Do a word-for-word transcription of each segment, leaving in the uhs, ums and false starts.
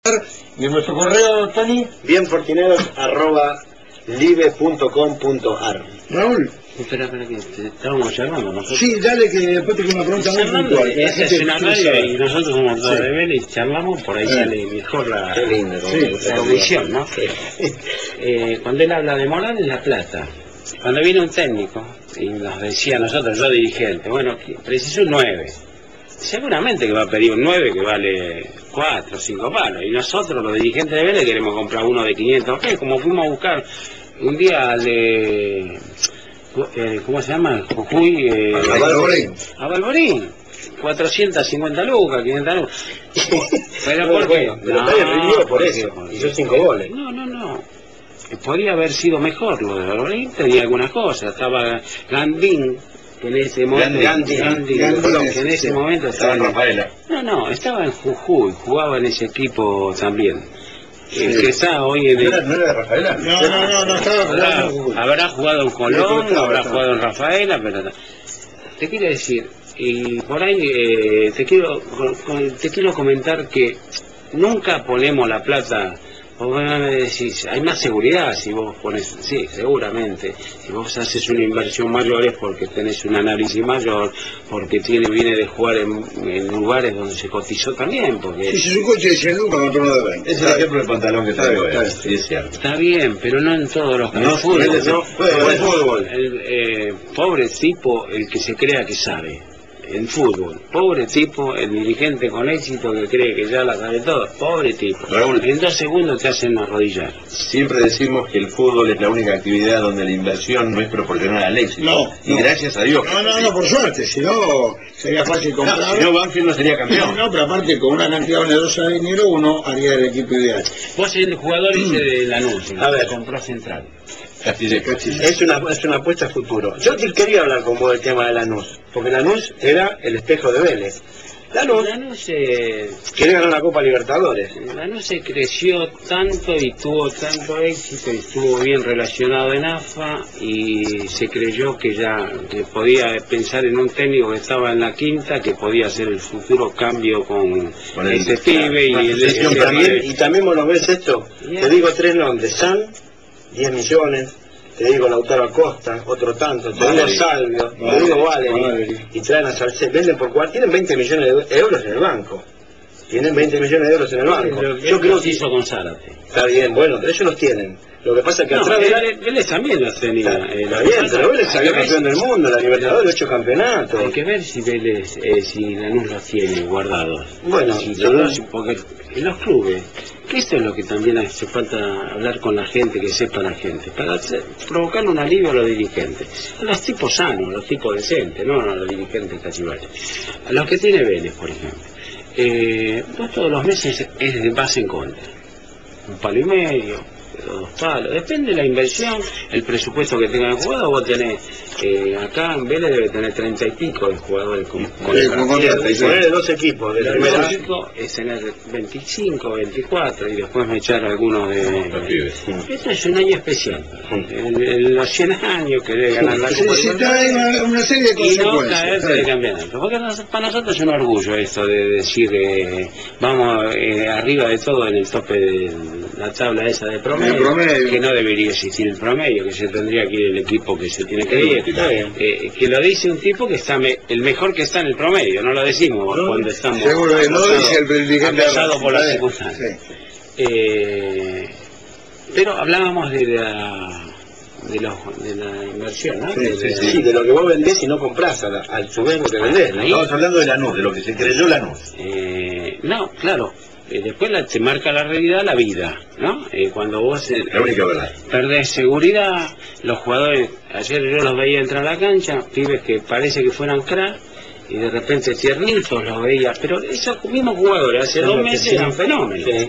¿Y nuestro correo, Tony? bienfortineros arroba live punto com punto ar. Raúl. Espera, espera, que te estábamos charlando nosotros. Sí, dale, que después tengo una pregunta muy Charlando, puntual. que la esta gente es una quiere radio saber. y nosotros somos todos Sí. de Vélez y charlamos, por ahí Sí. sale mejor la, Qué lindo, como me gusta la conmigo. audición, ¿no? Eh, cuando él habla de moral es la plata. Cuando viene un técnico y nos decía a nosotros, yo dirigente, bueno, preciso un nueve. Seguramente que va a pedir un nueve que vale cuatro o cinco palos. Y nosotros, los dirigentes de Vélez, queremos comprar uno de quinientos. ¿Qué? Como fuimos a buscar un día al de... Eh, ¿Cómo se llama? Jujuy. Eh, A Balborín. A Balborín. cuatrocientas cincuenta lucas, quinientas lucas. ¿Pero por qué? Bueno, pero está bien, rindió por eso. porque- Hizo cinco goles. No, no, no. Podría haber sido mejor lo de Balborín, tenía algunas cosas. Estaba Gandín, que en ese momento... Gandhi, Gandhi, Gandhi, que en ese sí. momento estaba en... Rafaela. No, no, estaba en Jujuy, jugaba en ese equipo también. El que está hoy en el... ¿No era de Rafaela? No, no, no, no estaba Habrá, jugando. habrá jugado en Colón, Sí, habrá estaba. jugado en Rafaela, pero no. Te quiero decir, y por ahí eh, te quiero con- te quiero comentar que nunca ponemos la plata. Vos me decís, hay más seguridad si vos pones, sí, seguramente. Si vos haces una inversión mayor es porque tenés un análisis mayor, porque tiene viene de jugar en, en lugares donde se cotizó también, porque Sí, si su coche de cien lucas, compró uno de veinte. Es el ejemplo del pantalón que traigo, Está bien, eh. está Sí, es cierto. está bien, pero no en todos los No, casos. Fútbol, Vélez, ¿no? fútbol, fútbol. El, eh, pobre tipo el que se crea que sabe en fútbol, pobre tipo el dirigente con éxito que cree que ya la sabe todo, pobre tipo. Raúl. En dos segundos te hacen arrodillar. Siempre decimos que el fútbol es la única actividad donde la inversión no es proporcional al éxito. No, Y no. gracias a Dios. No, no, no, por suerte, si no sería fácil No, comprar. si no, Banfield no sería No, campeón. no, pero aparte con una cantidad onerosa de dinero uno haría el equipo ideal. Vos el jugador ese de Lanús, A ver. que compró Central. Castillejo. Es una, es una apuesta a futuro. Yo te quería hablar con vos del tema de Lanús, porque Lanús era el espejo de Vélez. Lanús Lanús eh, quiere ganar la Copa Libertadores. Lanús se creció tanto y tuvo tanto éxito y estuvo bien relacionado en A F A y se creyó que ya que podía pensar en un técnico que estaba en la quinta, que podía hacer el futuro cambio con, Con el- ese pibe y la el, sucesión el- Y también, y también vos lo ves esto, Ya. te digo tres nombres, San, diez millones, te digo Lautaro Acosta, otro tanto, te digo Valeri. Salvio, te Valeri. digo Valeri, Valeri. y traen a Salcedo, venden por cuál, tienen veinte millones de euros en el banco. Tienen veinte millones de euros en el banco. lo que Yo creo que hizo con Zárate. está bien, bueno, ellos los tienen. Lo que pasa es que No, atrás de Vélez, Vélez también los tenía. Está, eh, está lo que bien, pasa- pero Vélez hay salió que ver campeón si- del mundo, la Libertadores, ocho campeonatos. Hay que ver si Vélez, eh, si Lanús los tiene guardados. Bueno, Si yo los- no- si- porque en los clubes, que esto es lo que también hace falta hablar con la gente, que sepa la gente, para hacer- provocarle un alivio a los dirigentes, a los tipos sanos, a los tipos decentes, no a los dirigentes cachivaches, a los que tiene Vélez, por ejemplo. Eh, vos todos los meses es de base en contra, un palo y medio, dos palos, depende de la inversión, el presupuesto que tenga el jugador. Vos tenés, eh, acá en Vélez debe tener treinta y pico de jugadores con, con Sí, el con partido. contrato, sí. Ponerle dos equipos de la El primera. lógico es tener veinticinco, veinticuatro y después me echar algunos Los de... pibes. Esto es un año especial, en, en los cien años que debe ganar la Se, Copa se Libertadores. trae una, una serie de Y no consecuencias. caerse de campeonato, porque nos- para nosotros es un orgullo esto de decir, eh, vamos eh, arriba de todo en el tope de la tabla esa de promedio, El promedio. que no debería existir el promedio, que se tendría que ir el equipo que se tiene que ir, Está bien. eh, que lo dice un tipo que está me- el mejor que está en el promedio, no lo decimos cuando estamos Seguro que no acosados- dice el dirigente. acosados por las Sí, circunstancias. sí. Eh, pero hablábamos de la de, los, de la inversión, ¿no? Sí, De- sí, de- Sí, de lo que vos vendés y no comprás, a la- al su vez lo que vendés, ¿no? Estamos hablando de Lanús, de lo que se creyó Lanús. Eh, no, claro. Eh, después la, te marca la realidad la vida, ¿no? Eh, cuando vos eh, La única verdad. perdés seguridad, los jugadores, ayer yo los veía entrar a la cancha, pibes que parece que fueran crack, y de repente tiernitos los veía, pero esos mismos jugadores hace dos meses eran fenómenos. Sí.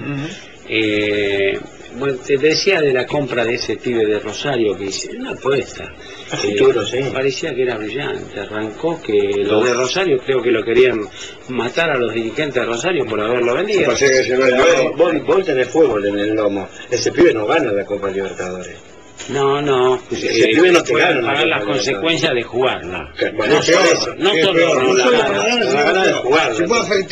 Eh, bueno, te decía de la compra de ese pibe de Rosario que hice, una apuesta. A futuro, sí. Parecía que era brillante, arrancó que lo de Rosario creo que lo querían matar a los dirigentes de Rosario por haberlo vendido. Parece que se lo A ver, llevó. vos, vos tenés fútbol en el lomo. Ese pibe no gana la Copa Libertadores. No, no, Ese pibe no te pueden gana la pagar Copa las consecuencias de jugarla. Que- Bueno, No por solo, eso. no Sí, solo peor, no no la solo gana. la gana, la sino gana de que jugarla. se puede afectar.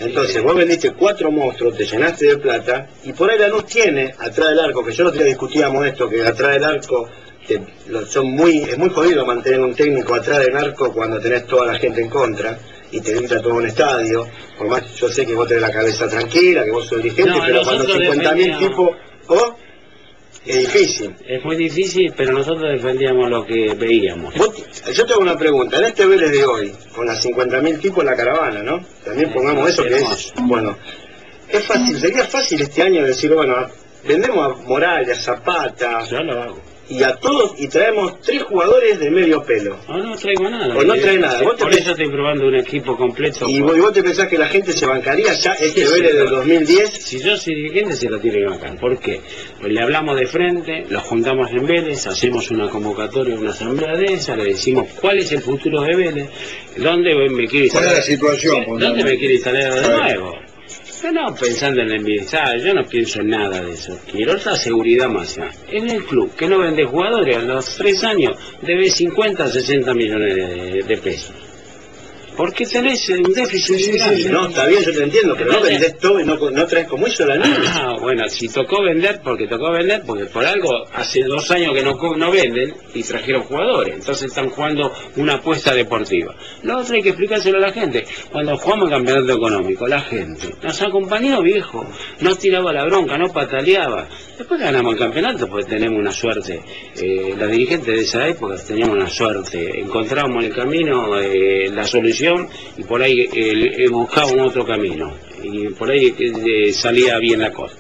Entonces vos vendiste cuatro monstruos, te llenaste de plata, y por ahí Lanús tiene, atrás del arco, que yo no te discutíamos esto, que atrás del arco te, lo, son muy, es muy jodido mantener un técnico atrás del arco cuando tenés toda la gente en contra, y te grita todo un estadio, por más que yo sé que vos tenés la cabeza tranquila, que vos sos dirigente, No, pero cuando cincuenta mil tipos, ¿cómo? Es difícil. Es muy difícil, pero nosotros defendíamos lo que veíamos. Vos, yo te hago una pregunta, en este Vélez de hoy, con las cincuenta mil tipos en la caravana, ¿no? También pongamos eso que es, bueno, es fácil, sería fácil este año decir, bueno, vendemos a Morales, a Zapata, Yo lo hago. y a todos, y traemos tres jugadores de medio pelo. No, no traigo nada. O no trae nada. Vos te Por pens- eso estoy probando un equipo completo. Y con- vos, y vos te pensás que la gente se bancaría ya este Sí, Vélez sí, del no. dos mil diez, Si yo soy dirigente, se lo tiene que bancar. ¿Por qué? Pues le hablamos de frente, los juntamos en Vélez, hacemos una convocatoria, una asamblea de esa, le decimos cuál es el futuro de Vélez, dónde me quiere ¿Cuál es la situación? ¿Dónde me quiere instalar de nuevo? Yo no pensando en el bienestar, yo no pienso en nada de eso. Quiero otra seguridad más allá. En el club, que no vende jugadores, a los tres años debe cincuenta, sesenta millones de, de pesos. Porque tenés un déficit muy grande. no, está bien, yo te entiendo, pero no vendés todo y no, no traes como hizo la niña. Ah, bueno, si tocó vender, porque tocó vender, porque por algo hace dos años que no, co- no venden y trajeron jugadores, entonces están jugando una apuesta deportiva. Lo otro hay que explicárselo a la gente. Cuando jugamos el campeonato económico, la gente nos acompañó, viejo, no tiraba la bronca, no pataleaba. Después ganamos el campeonato porque tenemos una suerte. Eh, los dirigentes de esa época teníamos una suerte. Encontrábamos el camino, eh, la solución, y por ahí eh, eh, buscábamos otro camino. Y por ahí eh, salía bien la cosa.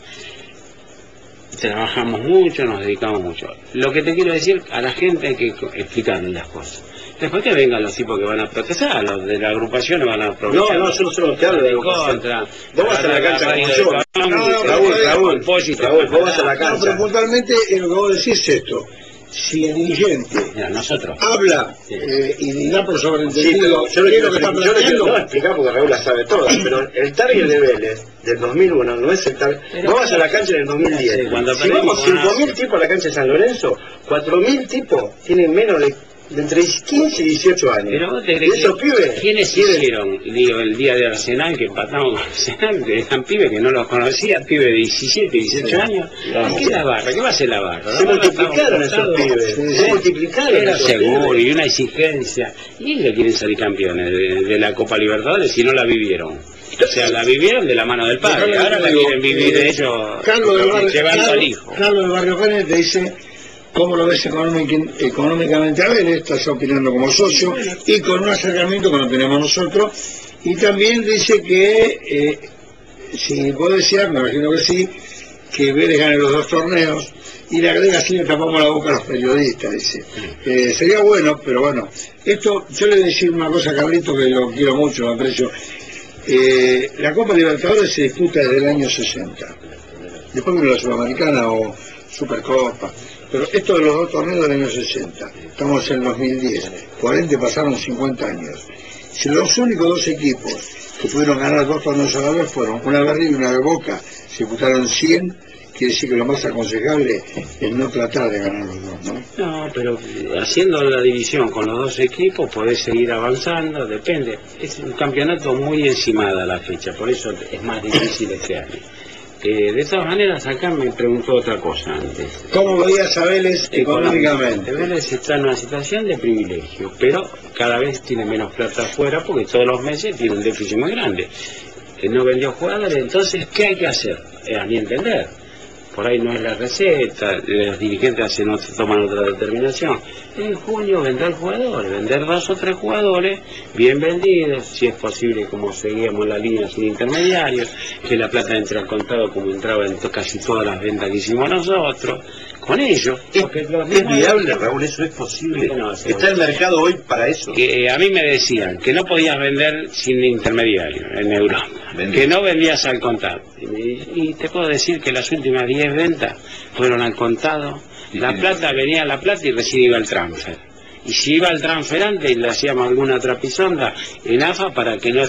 Trabajamos mucho, nos dedicamos mucho. Lo que te quiero decir, a la gente hay que explicarle las cosas. Después que vengan los tipos que van a protestar, los de la agrupación van a No, aprovechar. no, yo no solo te hablo de contra. Vos vas a la cancha como yo. No, no, Raúl, pero- Raúl, Pollo y te- Raúl, vos vas a la No, pero cancha. puntualmente eh, lo que vos decís es esto. Si el dirigente Mira, nosotros. habla Sí. eh, y da por Sí, sobreentendido pero yo le qué es quiero, lo que está yo le quiero planteando, no, explicar porque Raúl la sabe toda, pero el target de Vélez del dos mil uno no es el target. Pero- Vos vas a la cancha en el dos mil diez. Sí, cuando Si perdimos vamos con cinco mil Asia. tipos a la cancha de San Lorenzo, cuatro mil tipos tienen menos de, de entre quince y dieciocho años. Pero vos te Y crees esos que- pibes ¿quiénes tienen- hicieron, digo, el día de Arsenal, que empatamos con Arsenal, que eran pibes que no los conocía, pibes de diecisiete, dieciocho años? ¿Y qué la barra? ¿Qué va a ser la barra? Se La barra multiplicaron estaba esos forzado. pibes, Sí, se sí. multiplicaron Era esos seguro pibes. y una exigencia. Y ellos quieren salir campeones de, de la Copa Libertadores si no la vivieron. O sea, la vivieron de la mano del padre. Ahora la quieren vivir de ellos Carlos del Barrio, llevando al Carlos, hijo. Carlos del Barrio Pérez te dice cómo lo ves económic- económicamente a ver, estás opinando como socio y con un acercamiento que no tenemos nosotros. Y también dice que, eh, si vos decías, me imagino que sí, que Vélez gane los dos torneos y le agrega así le tapamos la boca a los periodistas, dice. Eh, sería bueno, pero bueno, esto, yo le voy a decir una cosa a Carlito que lo quiero mucho, lo aprecio. Eh, la Copa Libertadores se disputa desde el año sesenta. Después vino la Sudamericana o Supercopa. Pero esto de los dos torneos del año sesenta. Estamos en el dos mil diez. Por ende pasaron cincuenta años. Si los únicos dos equipos que pudieron ganar dos torneos a la vez fueron una de River y una de Boca, se disputaron cien, quiere decir que lo más aconsejable es no tratar de ganar los dos, ¿no? No, pero haciendo la división con los dos equipos podés seguir avanzando, depende. Es un campeonato muy encimada la fecha, por eso es más difícil este año. Eh, de todas maneras, acá me preguntó otra cosa antes. ¿Cómo veías a Vélez económicamente? Vélez está en una situación de privilegio, pero cada vez tiene menos plata afuera porque todos los meses tiene un déficit muy grande. Eh, no vendió jugadores, entonces, ¿qué hay que hacer? Eh, a mi entender. Por ahí no es la receta, los dirigentes hacen otra, toman otra determinación. En junio vender jugadores, vender dos o tres jugadores bien vendidos, si es posible como seguíamos la línea sin intermediarios, que la plata entre al contado como entraba en to- casi todas las ventas que hicimos nosotros, con ellos. Porque los Es mismos- viable, Raúl, eso es posible. No, sí, Está el mercado hoy para eso. que a mí me decían que no podías vender sin intermediario en Europa, Vendí. que no vendías al contado. Y, me- y te puedo decir que las últimas diez ventas fueron al contado, la plata venía la plata y recién iba el transfer. Y si iba el transfer antes, le hacíamos alguna trapisonda en A F A para que no